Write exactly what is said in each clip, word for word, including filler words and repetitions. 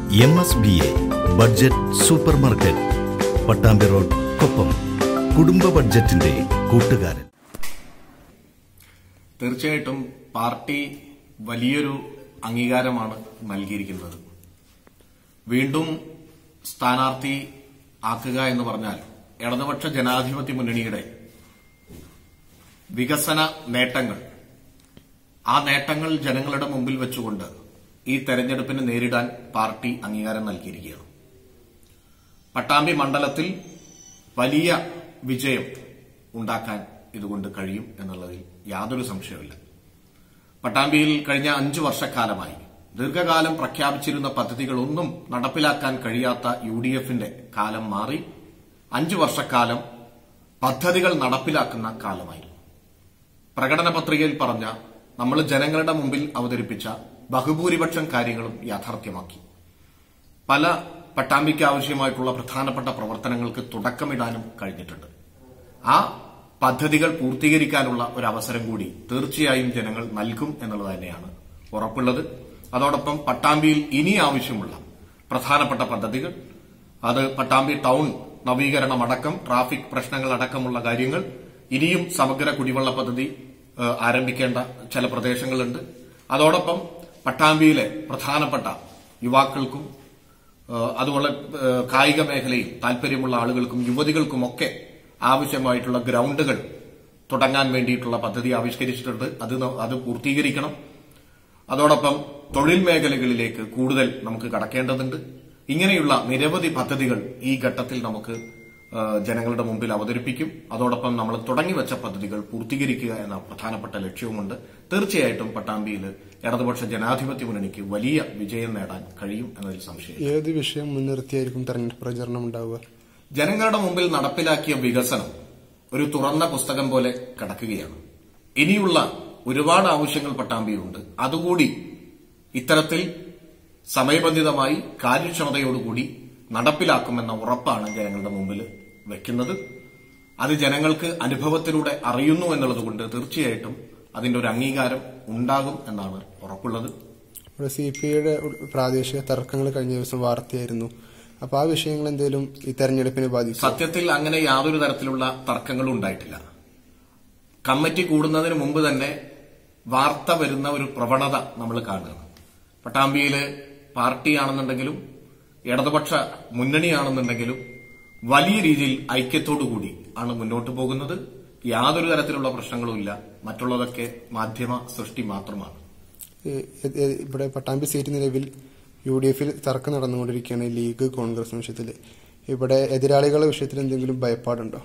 M S B A budget super market, Pattambi road, Koppam. കുടുംബ ബഡ്ജറ്റിന്റെ കൂട്ടുകാരൻ. തീർച്ചയായിട്ടും പാർട്ടി വലിയൊരു അംഗീകാരമാണ് നൽകിയിരിക്കുന്നത്. വീണ്ടും സ്ഥാനാർത്ഥി ആക്കുക എന്ന് പറഞ്ഞാൽ ഇടതുപക്ഷ ജനാധിപത്യ മുന്നണിയുടെ വികസന നേട്ടങ്ങൾ, ആ നേട്ടങ്ങൾ ജനങ്ങളുടെ മുമ്പിൽ വെച്ചുകൊണ്ട് ഈ തെരഞ്ഞെടുപ്പിനെ നേരിടാൻ പാർട്ടി അംഗീകാരം നൽകിയിരിക്കുകയാണ്. പട്ടാമ്പി മണ്ഡലത്തിൽ വലിയ വിജയം ഉണ്ടാക്കാൻ ഇതുകൊണ്ട് കഴിയും എന്നുള്ളതിൽ യാതൊരു സംശയവുമില്ല. പട്ടാമ്പിയിൽ കഴിഞ്ഞ അഞ്ചു വർഷക്കാലമായി ദീർഘകാലം പ്രഖ്യാപിച്ചിരുന്ന പദ്ധതികളൊന്നും നടപ്പിലാക്കാൻ കഴിയാത്ത യു ഡി എഫിന്റെ കാലം മാറി അഞ്ചു വർഷക്കാലം പദ്ധതികൾ നടപ്പിലാക്കുന്ന കാലമായിരുന്നു. പ്രകടന പത്രികയിൽ പറഞ്ഞ, നമ്മൾ ജനങ്ങളുടെ മുമ്പിൽ അവതരിപ്പിച്ച ബഹുഭൂരിപക്ഷം കാര്യങ്ങളും യാഥാർത്ഥ്യമാക്കി. പല പട്ടാമ്പിക്ക് ആവശ്യമായിട്ടുള്ള പ്രധാനപ്പെട്ട പ്രവർത്തനങ്ങൾക്ക് തുടക്കമിടാനും കഴിഞ്ഞിട്ടുണ്ട്. ആ പദ്ധതികൾ പൂർത്തീകരിക്കാനുള്ള ഒരു അവസരം കൂടി തീർച്ചയായും ജനങ്ങൾ നൽകും എന്നുള്ളത് തന്നെയാണ് ഉറപ്പുള്ളത്. അതോടൊപ്പം പട്ടാമ്പിയിൽ ഇനി ആവശ്യമുള്ള പ്രധാനപ്പെട്ട പദ്ധതികൾ, അത് പട്ടാമ്പി ടൌൺ നവീകരണമടക്കം ട്രാഫിക് പ്രശ്നങ്ങളടക്കമുള്ള കാര്യങ്ങൾ, ഇനിയും സമഗ്ര കുടിവെള്ള പദ്ധതി ആരംഭിക്കേണ്ട ചില പ്രദേശങ്ങളുണ്ട്. അതോടൊപ്പം പട്ടാമ്പിയിലെ പ്രധാനപ്പെട്ട യുവാക്കൾക്കും അതുപോലെ കായിക മേഖലയിൽ താൽപര്യമുള്ള ആളുകൾക്കും യുവതികൾക്കുമൊക്കെ ആവശ്യമായിട്ടുള്ള ഗ്രൌണ്ടുകൾ തുടങ്ങാൻ വേണ്ടിയിട്ടുള്ള പദ്ധതി ആവിഷ്കരിച്ചിട്ടുണ്ട്. അത് അത് പൂർത്തീകരിക്കണം. അതോടൊപ്പം തൊഴിൽ മേഖലകളിലേക്ക് കൂടുതൽ നമുക്ക് കടക്കേണ്ടതുണ്ട്. ഇങ്ങനെയുള്ള നിരവധി പദ്ധതികൾ ഈ ഘട്ടത്തിൽ നമുക്ക് ജനങ്ങളുടെ മുമ്പിൽ അവതരിപ്പിക്കും. അതോടൊപ്പം നമ്മൾ തുടങ്ങിവെച്ച പദ്ധതികൾ പൂർത്തീകരിക്കുക എന്ന പ്രധാനപ്പെട്ട ലക്ഷ്യവുമുണ്ട്. തീർച്ചയായിട്ടും പട്ടാമ്പിയിൽ ഇടതുപക്ഷ ജനാധിപത്യ മുന്നണിക്ക് വലിയ വിജയം നേടാൻ കഴിയും എന്നതിൽ സംശയം. ഏത് വിഷയം മുൻനിർത്തിയായിരിക്കും തെരഞ്ഞെടുപ്പ് പ്രചരണം ഉണ്ടാവുക? ജനങ്ങളുടെ മുമ്പിൽ നടപ്പിലാക്കിയ വികസനം ഒരു തുറന്ന പുസ്തകം പോലെ കിടക്കുകയാണ്. ഇനിയുള്ള ഒരുപാട് ആവശ്യങ്ങൾ പട്ടാമ്പിയുണ്ട്. അതുകൂടി ഇത്തരത്തിൽ സമയബന്ധിതമായി കാര്യക്ഷമതയോടുകൂടി നടപ്പിലാക്കുമെന്ന ഉറപ്പാണ് ജനങ്ങളുടെ മുമ്പിൽ വെക്കുന്നത്. അത് ജനങ്ങൾക്ക് അനുഭവത്തിലൂടെ അറിയുന്നു എന്നുള്ളതുകൊണ്ട് തീർച്ചയായിട്ടും അതിന്റെ ഒരു അംഗീകാരം ഉണ്ടാകും എന്നാണ് ഉറപ്പുള്ളത്. സി പി ഐയുടെ പ്രാദേശിക തർക്കങ്ങൾ കഴിഞ്ഞ ദിവസം വാർത്തയായിരുന്നു. അപ്പൊ ആ വിഷയങ്ങൾ എന്തെങ്കിലും ഈ തെരഞ്ഞെടുപ്പിനെ ബാധിക്കും? സത്യത്തിൽ അങ്ങനെ യാതൊരു തരത്തിലുള്ള തർക്കങ്ങളും ഉണ്ടായിട്ടില്ല. കമ്മിറ്റി കൂടുന്നതിന് മുമ്പ് തന്നെ വാർത്ത വരുന്ന ഒരു പ്രവണത നമ്മൾ കാണുകയാണ്. പട്ടാമ്പിയില് പാർട്ടിയാണെന്നുണ്ടെങ്കിലും ഇടതുപക്ഷ മുന്നണിയാണെന്നുണ്ടെങ്കിലും വലിയ രീതിയിൽ ഐക്യത്തോടുകൂടി ആണ് മുന്നോട്ട് പോകുന്നത്. യാതൊരു തരത്തിലുള്ള പ്രശ്നങ്ങളും ഇല്ല. മറ്റുള്ളതൊക്കെ മാധ്യമ സൃഷ്ടി മാത്രമാണ്. ഇവിടെ പട്ടാമ്പി സീറ്റ് നിലവിൽ യു ഡി എഫിൽ തർക്കം നടന്നുകൊണ്ടിരിക്കുകയാണ്, ലീഗ് കോൺഗ്രസ് വിഷയത്തിൽ. ഇവിടെ എതിരാളികളുടെ വിഷയത്തിൽ എന്തെങ്കിലും ഭയപ്പാടുണ്ടോ?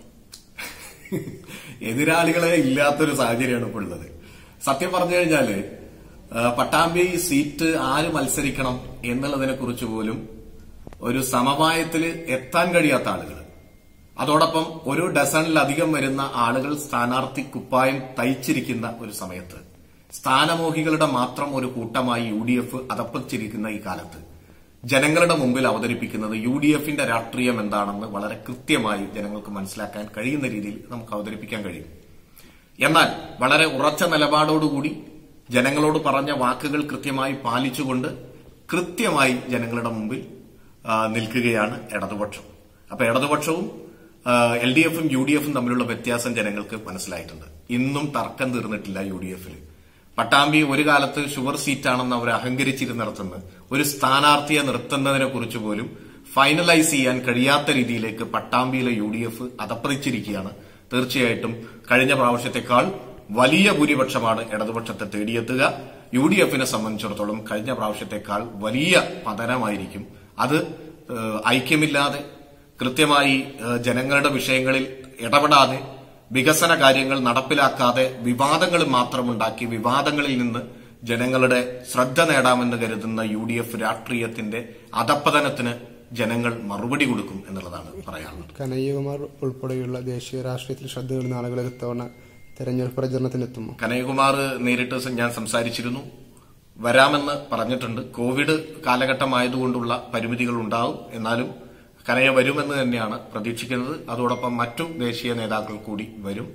എതിരാളികളെ ഇല്ലാത്തൊരു സാഹചര്യമാണ് ഇപ്പോൾ ഉള്ളത്. സത്യം പറഞ്ഞു കഴിഞ്ഞാല് പട്ടാമ്പി സീറ്റ് ആര് മത്സരിക്കണം എന്നുള്ളതിനെ കുറിച്ച് പോലും ഒരു സമവായത്തിൽ എത്താൻ കഴിയാത്ത ആളുകൾ, അതോടൊപ്പം ഒരു ഡസണിലധികം വരുന്ന ആളുകൾ സ്ഥാനാർത്ഥി കുപ്പായം തയ്ച്ചിരിക്കുന്ന ഒരു സമയത്ത് സ്ഥാനമോഹികളുടെ മാത്രം ഒരു കൂട്ടമായി യു ഡി എഫ് അതപ്പച്ചിരിക്കുന്ന ഈ കാലത്ത് ജനങ്ങളുടെ മുമ്പിൽ അവതരിപ്പിക്കുന്നത് യു ഡി എഫിന്റെ രാഷ്ട്രീയം എന്താണെന്ന് വളരെ കൃത്യമായി ജനങ്ങൾക്ക് മനസ്സിലാക്കാൻ കഴിയുന്ന രീതിയിൽ നമുക്ക് അവതരിപ്പിക്കാൻ കഴിയും. എന്നാൽ വളരെ ഉറച്ച നിലപാടോടുകൂടി ജനങ്ങളോട് പറഞ്ഞ വാക്കുകൾ കൃത്യമായി പാലിച്ചുകൊണ്ട് കൃത്യമായി ജനങ്ങളുടെ മുമ്പിൽ നിൽക്കുകയാണ് ഇടതുപക്ഷം. അപ്പൊ ഇടതുപക്ഷവും എൽ ഡി എഫും യു ഡി എഫും തമ്മിലുള്ള വ്യത്യാസം ജനങ്ങൾക്ക് മനസ്സിലായിട്ടുണ്ട്. ഇന്നും തർക്കം തീർന്നിട്ടില്ല യു ഡി എഫിൽ. പട്ടാമ്പി ഒരു കാലത്ത് ഷുവർ സീറ്റാണെന്ന് അവർ അഹങ്കരിച്ചിരുന്നിടത്തുനിന്ന് ഒരു സ്ഥാനാർത്ഥിയെ നിർത്തുന്നതിനെ കുറിച്ച് പോലും ഫൈനലൈസ് ചെയ്യാൻ കഴിയാത്ത രീതിയിലേക്ക് പട്ടാമ്പിയിലെ യു ഡി എഫ് അതപ്പതിച്ചിരിക്കുകയാണ്. തീർച്ചയായിട്ടും കഴിഞ്ഞ പ്രാവശ്യത്തെക്കാൾ വലിയ ഭൂരിപക്ഷമാണ് ഇടതുപക്ഷത്തെ തേടിയെത്തുക. യു ഡി എഫിനെ സംബന്ധിച്ചിടത്തോളം കഴിഞ്ഞ പ്രാവശ്യത്തെക്കാൾ വലിയ പതനമായിരിക്കും. അത് ഐക്യമില്ലാതെ കൃത്യമായി ജനങ്ങളുടെ വിഷയങ്ങളിൽ ഇടപെടാതെ വികസന കാര്യങ്ങൾ നടപ്പിലാക്കാതെ വിവാദങ്ങൾ മാത്രമുണ്ടാക്കി വിവാദങ്ങളിൽ നിന്ന് ജനങ്ങളുടെ ശ്രദ്ധ നേടാമെന്ന് കരുതുന്ന യു ഡി എഫ് രാഷ്ട്രീയത്തിന്റെ അധപ്പതനത്തിന് ജനങ്ങൾ മറുപടി കൊടുക്കും എന്നുള്ളതാണ് പറയാനുള്ളത്. കനയ്യകുമാർ ഉൾപ്പെടെയുള്ള ദേശീയ രാഷ്ട്രീയത്തിൽ ശ്രദ്ധ നേടുന്ന ആളുകളെ ഇത്തവണ തെരഞ്ഞെടുപ്പ് പ്രചരണത്തിനെത്തുമോ? കനയ്യകുമാർ നേരിട്ട് ഞാൻ സംസാരിച്ചിരുന്നു, വരാമെന്ന് പറഞ്ഞിട്ടുണ്ട്. കോവിഡ് കാലഘട്ടമായതുകൊണ്ടുള്ള പരിമിതികൾ ഉണ്ടാവും. എന്നാലും കനയ്യ വരുമെന്ന് തന്നെയാണ് പ്രതീക്ഷിക്കുന്നത്. അതോടൊപ്പം മറ്റു ദേശീയ നേതാക്കൾ കൂടി വരും.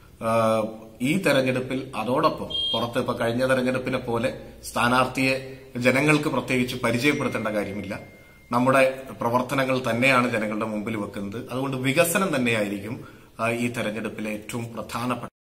ഈ തെരഞ്ഞെടുപ്പിൽ അതോടൊപ്പം പുറത്ത് ഇപ്പൊ കഴിഞ്ഞ തെരഞ്ഞെടുപ്പിനെ പോലെ സ്ഥാനാർത്ഥിയെ ജനങ്ങൾക്ക് പ്രത്യേകിച്ച് പരിചയപ്പെടുത്തേണ്ട കാര്യമില്ല. നമ്മുടെ പ്രവർത്തനങ്ങൾ തന്നെയാണ് ജനങ്ങളുടെ മുമ്പിൽ വെക്കുന്നത്. അതുകൊണ്ട് വികസനം തന്നെയായിരിക്കും ഈ തെരഞ്ഞെടുപ്പിലെ ഏറ്റവും പ്രധാനപ്പെട്ട